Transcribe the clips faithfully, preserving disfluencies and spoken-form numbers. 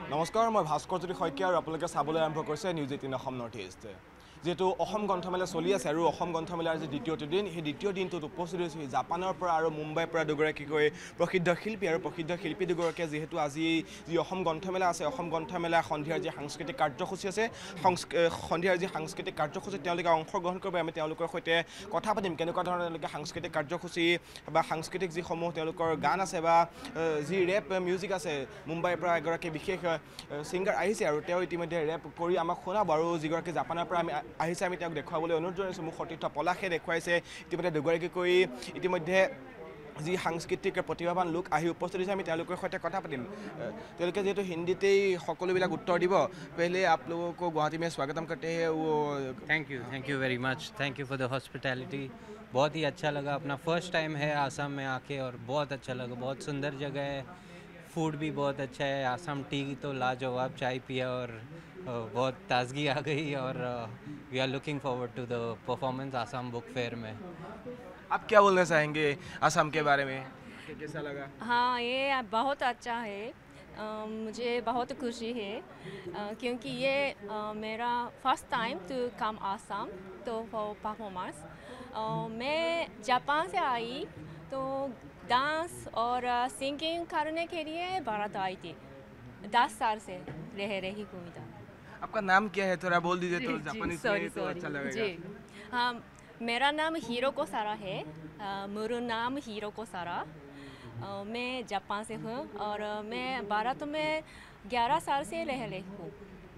নমস্কাৰ মই ভাস্কৰজ্যোতি শইকীয়া আৰু আপোনালোকে চাবলৈ আৰম্ভ কৰিছে news eighteen Assam north east যেহেতু অসম গ্ৰন্থমেলা চলি আছে আৰু অসম গ্ৰন্থমেলাৰ যে দ্বিতীয়টো দিন সেই দ্বিতীয় দিনটোত উপস্থিত হৈছে জাপানৰ পৰা আৰু মুম্বাইৰ পৰা দুগৰাকীকৈ প্ৰসিদ্ধ শিল্পী আৰু প্ৰসিদ্ধ শিল্পী দুগৰাকীয়ে যিহেতু আজি যি অসম গ্ৰন্থমেলা আছে অসম গ্ৰন্থমেলা সন্ধিয়াৰ যি সাংস্কৃতিক কাৰ্যসূচী আছে সন্ধিয়াৰ যি সাংস্কৃতিক কাৰ্যসূচীত তেওঁলোকে অংশগ্ৰহণ কৰিব আমি তেওঁলোকৰ সৈতে কথা পাতিম কেনেকুৱা ধৰণৰ তেওঁলোকে সাংস্কৃতিক কাৰ্যসূচী বা সাংস্কৃতিক যিসমূহ তেওঁলোকৰ গান আছে বা যি ৰেপ মিউজিক আছে মুম্বাইৰ পৰা এগৰাকী বিশেষ ছিংগাৰ আহিছে আৰু তেওঁ ইতিমধ্যে ৰেপ কৰি আমাক শুনাব আৰু যিগৰাকী জাপানৰ পৰা আমি আহিছে আমি তেওঁক দেখুৱাবলৈ অনুৰোধ জনাইছোঁ মোক সতীৰ্থ পলাশে দেখুৱাইছে ইতিমধ্যে দুগৰাকীকৈ ইতিমধ্যে যি সাংস্কৃতিক প্ৰতিভাৱান লোক আহি উপস্থিত হৈছে আমি তেওঁলোকৰ সৈতে কথা পাতিম তেওঁলোকে যেহেতু হিন্দীতেই সকলোবিলাক উত্তৰ দিব पहले आप लोगों को गुवाहाटी में स्वागतम करते हैं वो thank you thank you very much thank you for the hospitality बहुत ही अच्छा लगा अपना फर्स्ट टाइम है आसाम में आके और बहुत अच्छा लगा बहुत सुंदर जगह है फूड भी बहुत अच्छा है आसाम टी तो लाजवाब चाय पिया और बहुत ताजगी आ गई और we are looking forward to the performance Assam book fair में आप क्या बोलना चाहेंगे आसाम के बारे में कैसा लगा हाँ ये बहुत अच्छा है आ, मुझे बहुत खुशी है आ, क्योंकि ये आ, मेरा first time to come Assam तो फॉर परफॉर्मेंस मैं जापान से आई तो डांस और सिंगिंग करने के लिए भारत आई थी दस साल से रह रही हूँ इधर आपका नाम क्या है थोड़ा बोल दीजिए तो जापानी सॉरी तो अच्छा लगेगा जी हाँ मेरा नाम हीरोको सारा है मेरा नाम हीरोको सारा मैं जापान से हूँ और मैं भारत में ग्यारह साल से रह रही हूँ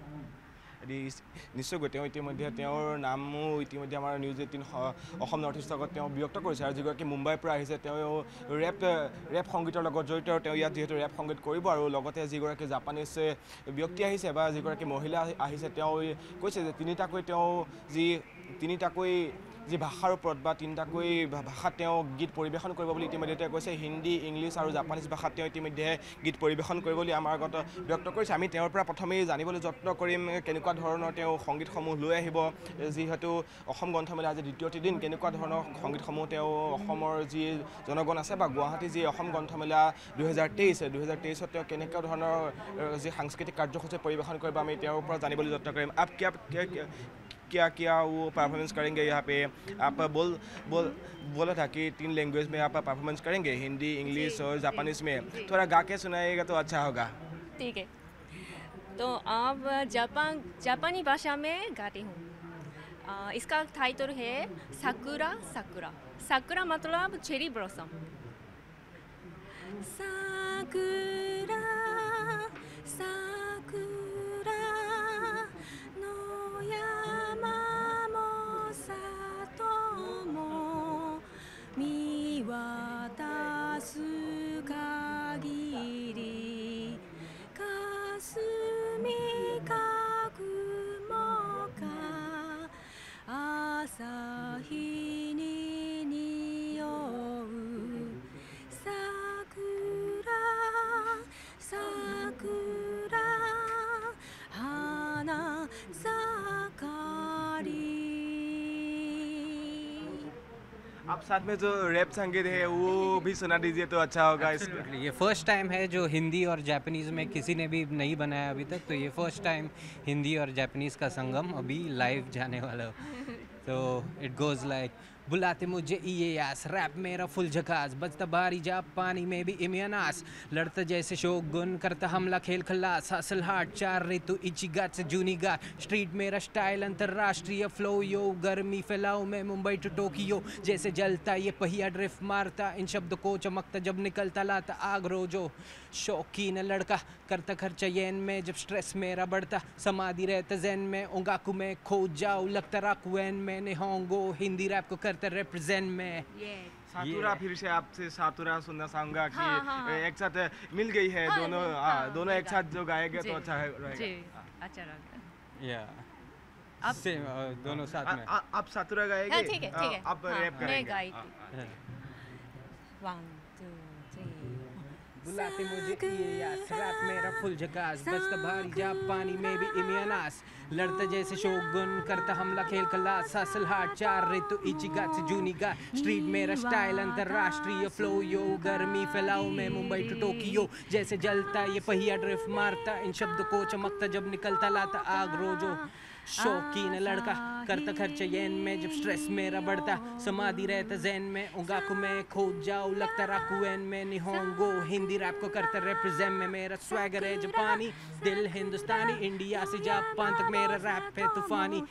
নিশ্চয়কৈ তেওঁ ইতিমধ্যে তেওঁৰ নামো ইতিমধ্যে আমাৰ নিউজ এইটিন অসম নৰ্থ ইষ্টৰ আগত তেওঁ ব্যক্ত কৰিছে আৰু যিগৰাকী মুম্বাইৰ পৰা আহিছে তেওঁ ৰেপ ৰেপ সংগীতৰ লগত জড়িত আৰু তেওঁ ইয়াত যিহেতু ৰেপ সংগীত কৰিব আৰু লগতে যিগৰাকী জাপানীজ ব্যক্তি আহিছে বা যিগৰাকী মহিলা আহিছে তেওঁ কৈছে যে তিনিটাকৈ তেওঁ যি তিনিটাকৈ যি ভাষাৰ ওপৰত বা তিনিটাকৈ ভাষাত তেওঁ গীত পৰিৱেশন কৰিব বুলি ইতিমধ্যে তেওঁ কৈছে হিন্দী ইংলিছ আৰু জাপানীজ ভাষাত তেওঁ ইতিমধ্যে গীত পৰিৱেশন কৰিব বুলি আমাৰ আগত ব্যক্ত কৰিছে আমি তেওঁৰ পৰা প্ৰথমেই জানিবলৈ যত্ন কৰিম কেনেকুৱা ধৰণৰ তেওঁ সংগীতসমূহ লৈ আহিব যিহেতু অসম গ্ৰন্থমেলা আজি দ্বিতীয়টি দিন কেনেকুৱা ধৰণৰ সংগীতসমূহ তেওঁ অসমৰ যি জনগণ আছে বা গুৱাহাটী যি অসম গ্ৰন্থমেলা দুহেজাৰ তেইছ দুহেজাৰ তেইছত তেওঁ কেনেকুৱা ধৰণৰ যি সাংস্কৃতিক কাৰ্যসূচী পৰিৱেশন কৰিব আমি তেওঁৰ পৰা জানিবলৈ যত্ন কৰিম আপ কিয় क्या क्या वो परफॉर्मेंस करेंगे यहाँ पे आप बोल बोल बोला था कि तीन लैंग्वेज में आप परफॉर्मेंस करेंगे हिंदी इंग्लिश और जापानीज में थोड़ा गा के सुनाइएगा तो अच्छा होगा ठीक है तो अब जापान जापानी भाषा में गाती हूँ इसका टाइटल है साकुरा साकुरा साकुरा मतलब चेरी ब्लॉसम साकुरा साकुरा आप साथ में जो रैप संगीत है वो भी सुना दीजिए तो अच्छा होगा Absolutely. ये फर्स्ट टाइम है जो हिंदी और जापानीज़ में किसी ने भी नहीं बनाया अभी तक तो ये फर्स्ट टाइम हिंदी और जापानीज़ का संगम अभी लाइव जाने वाला तो इट गोज़ लाइक बुलाते मुझे ये यास रैप मेरा फुल झकास बजता बारी जा पानी में भी इमियानास लड़ता जैसे शोगुन करता हमला खेल खल्लास हासिल हार्ट चार ऋतु इची गाट से जूनी गाट स्ट्रीट मेरा स्टाइल अंतरराष्ट्रीय फ्लो यो गर्मी फैलाओ मैं मुंबई टू टोक्यो जैसे जलता ये पहिया ड्रिफ्ट मारता इन शब्द को चमकता जब निकलता लाता आग रोजो शौकीन लड़का करता खर्चा येन में जब स्ट्रेस मेरा बढ़ता समाधि रहता जैन में ओंगाकू में खो जाओ लगता राकुएन में निहोंगो हिंदी रैप को करता रिप्रेजेंट में सातुरा फिर से आपसे सातुरा सुनना चाहूँगा कि हाँ, हाँ, हाँ. एक साथ मिल गई है हाँ, दोनों हाँ, हाँ, दोनों एक साथ जो गाएंगे तो जी, अच्छा है जी रहेगा अच्छा रहेगा या अब सेम दोनों साथ में आ- आ- आप सातुरा गाएंगे हाँ, ठीक है ठीक है आप हाँ, रैप मैं करेंगे गाई हाँ, थी वन टू थ्री बुलाते मुझे इलियास रैप मेरा फुल झकास बजता भारी जापानी में भी इमियानास लड़ता जैसे शोगुन करता हमला खेल खलास हसल हार्ट चार ऋतु इचिगा से जूनिगा स्ट्रीट मेरा स्टाइल अंतरराष्ट्रीय फ्लो यो गर्मी फैलाओ मैं मुंबई टू टोक्यो जैसे जलता ये पहिया ड्रिफ्ट मारता इन शब्दों को चमकता जब निकलता लाता आग रोजो शौकीन लड़का करता खर्चा येन में जब स्ट्रेस मेरा बढ़ता समाधि रहता जैन में उगाकू में खोज जाओ लगता राकुएन में निहोंगो हिंदी रैप को करता रिप्रेजेंट में मेरा स्वैगर है जापानी दिल हिंदुस्तानी इंडिया से जापान तक मेरा रैप है तूफानी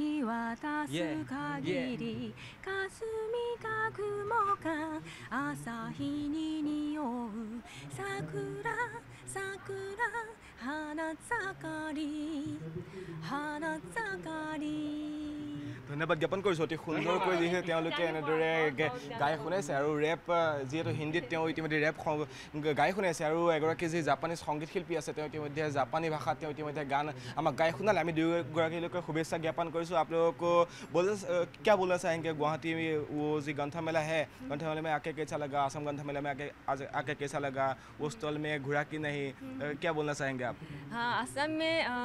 yeah, yeah. 霞が雲が朝日に匂う桜桜花盛り花盛り ধন্যবাদ জ্ঞাপন কৰিছোঁ অতি সুন্দৰকৈ যিহেতু তেওঁলোকে এনেদৰে গাই শুনাইছে আৰু ৰেপ যিহেতু হিন্দীত তেওঁ ইতিমধ্যে ৰেপ গাই শুনাইছে আৰু এগৰাকী যি জাপানীজ সংগীত শিল্পী আছে তেওঁ ইতিমধ্যে জাপানী ভাষাত তেওঁ ইতিমধ্যে গান আমাক গাই শুনালে আমি দুয়োগৰাকীলৈকে শুভেচ্ছা জ্ঞাপন কৰিছোঁ আপোনালোকো बोल क्या बोलना चाहेंगे गुवाहाटी में वो जी ग्रंथ मेला है ग्रंथ मेले में आके कैसा लगा असम ग्रंथ मेला में आके आके कैसा लगा वो स्टॉल में घुरा कि नहीं क्या बोलना चाहेंगे आप हाँ असम में आ,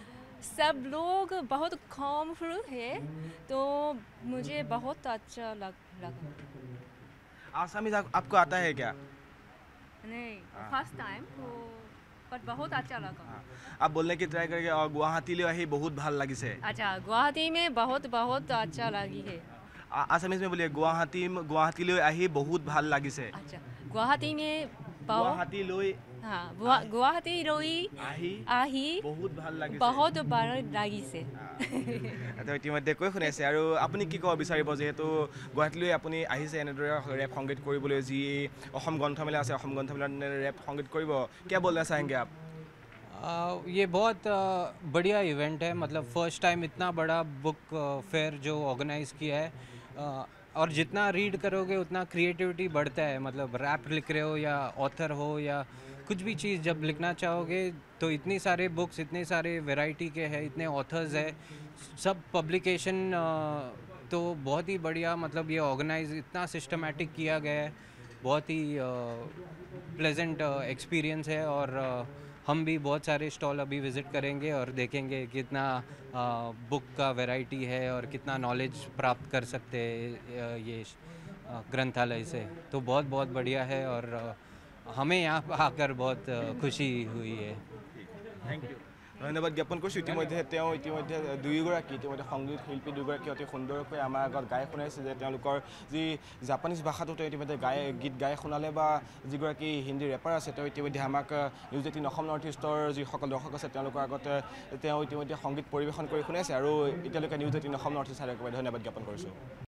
सब लोग बहुत कॉमफुल है तो मुझे बहुत अच्छा लग लगा आसामीज आप, आपको आता है क्या नहीं फर्स्ट टाइम तो पर बहुत अच्छा लगा आप बोलने की ट्राई करेंगे और गुवाहाटी ले ही बहुत ভাল লাগিছে अच्छा गुवाहाटी में बहुत बहुत अच्छा लगी है आसामीज में बोलिए गुवाहाटी गुवाहाटी ले ही बहुत ভাল লাগিছে अच्छा गुवाहाटी में गुवाहाटी লৈ हाँ गुवाहाटी লৈ আহি আহি বহুত ভাল লাগিছে बहुत ভাল লাগিছে তো ইতিমধ্যে কৈ শুনাইছে আৰু আপুনি কি ক'ব বিচাৰিব যেহেতু গুৱাহাটীলৈ আপুনি আহিছে এনেদৰে ৰেপ সংগীত কৰিবলৈ যি অসম গ্ৰন্থমেলা আছে অসম গ্ৰন্থমেলাত ৰেপ সংগীত কৰিব क्या बोलना चाहेंगे आप Uh, ये बहुत uh, बढ़िया इवेंट है मतलब फर्स्ट टाइम इतना बड़ा बुक फेयर uh, जो ऑर्गेनाइज़ किया है uh, और जितना रीड करोगे उतना क्रिएटिविटी बढ़ता है मतलब रैप लिख रहे हो या ऑथर हो या कुछ भी चीज़ जब लिखना चाहोगे तो इतनी सारे बुक्स इतने सारे वैरायटी के हैं इतने ऑथर्स है सब पब्लिकेशन uh, तो बहुत ही बढ़िया मतलब ये ऑर्गेनाइज इतना सिस्टमेटिक किया गया है बहुत ही प्लेजेंट uh, एक्सपीरियंस uh, है और uh, हम भी बहुत सारे स्टॉल अभी विज़िट करेंगे और देखेंगे कितना बुक का वैरायटी है और कितना नॉलेज प्राप्त कर सकते हैं ये ग्रंथालय से तो बहुत बहुत बढ़िया है और हमें यहाँ आकर बहुत खुशी हुई है थैंक यू ধন্যবাদ জ্ঞাপন কৰিছোঁ ইতিমধ্যে তেওঁ ইতিমধ্যে দুয়োগৰাকী ইতিমধ্যে সংগীত শিল্পী দুয়োগৰাকী অতি সুন্দৰকৈ আমাৰ আগত গাই শুনাইছে যে তেওঁলোকৰ যি জাপানীজ ভাষাটো তেওঁ ইতিমধ্যে গাই গীত গাই শুনালে বা যিগৰাকী হিন্দী ৰেপাৰ আছে তেওঁ ইতিমধ্যে আমাক নিউজ এইটিন অসম নৰ্থ ইষ্টৰ যিসকল দৰ্শক আছে তেওঁলোকৰ আগত তেওঁ ইতিমধ্যে সংগীত পৰিৱেশন কৰি শুনাইছে আৰু এতিয়ালৈকে news eighteen Assam north east ধন্যবাদ জ্ঞাপন কৰিছোঁ